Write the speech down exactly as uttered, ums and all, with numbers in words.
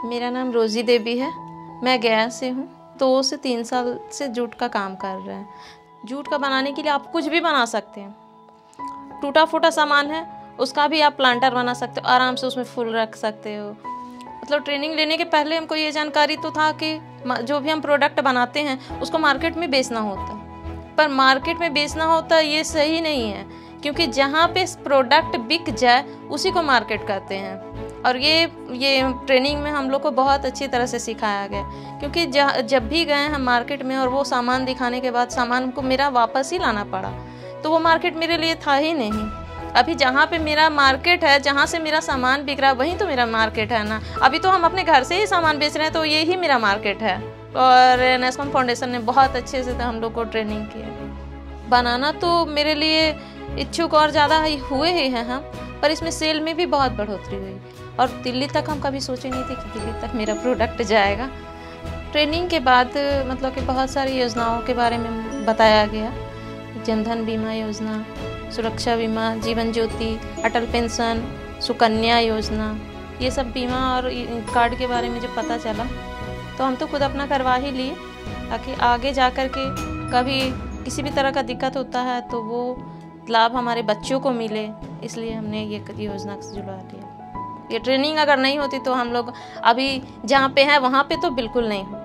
मेरा नाम रोज़ी देवी है। मैं गया से हूँ। दो से तीन साल से जूट का काम कर रहे हैं। जूट का बनाने के लिए आप कुछ भी बना सकते हैं। टूटा फूटा सामान है उसका भी आप प्लांटर बना सकते हो, आराम से उसमें फूल रख सकते हो। मतलब ट्रेनिंग लेने के पहले हमको ये जानकारी तो था कि जो भी हम प्रोडक्ट बनाते हैं उसको मार्केट में बेचना होता, पर मार्केट में बेचना होता ये सही नहीं है, क्योंकि जहाँ पे प्रोडक्ट बिक जाए उसी को मार्केट कहते हैं। और ये ये ट्रेनिंग में हम लोग को बहुत अच्छी तरह से सिखाया गया, क्योंकि जब भी गए हम मार्केट में और वो सामान दिखाने के बाद सामान को मेरा वापस ही लाना पड़ा, तो वो मार्केट मेरे लिए था ही नहीं। अभी जहाँ पे मेरा मार्केट है, जहाँ से मेरा सामान बिक रहा है वहीं तो मेरा मार्केट है ना। अभी तो हम अपने घर से ही सामान बेच रहे हैं, तो ये ही मेरा मार्केट है। और नेस्कॉम फाउंडेशन ने बहुत अच्छे से हम लोग को ट्रेनिंग किया। बनाना तो मेरे लिए इच्छुक और ज़्यादा ही हुए ही हैं हम, पर इसमें सेल में भी बहुत बढ़ोतरी हुई और दिल्ली तक हम कभी सोचे नहीं थे कि दिल्ली तक मेरा प्रोडक्ट जाएगा। ट्रेनिंग के बाद मतलब कि बहुत सारी योजनाओं के बारे में बताया गया, जनधन बीमा योजना, सुरक्षा बीमा, जीवन ज्योति, अटल पेंशन, सुकन्या योजना, ये सब बीमा और कार्ड के बारे में जब पता चला तो हम तो खुद अपना करवा ही लिए, ताकि आगे जा कर के कभी किसी भी तरह का दिक्कत होता है तो वो लाभ हमारे बच्चों को मिले, इसलिए हमने ये योजना से जुड़वा लिया। ये ट्रेनिंग अगर नहीं होती तो हम लोग अभी जहाँ पे हैं वहाँ पे तो बिल्कुल नहीं हो।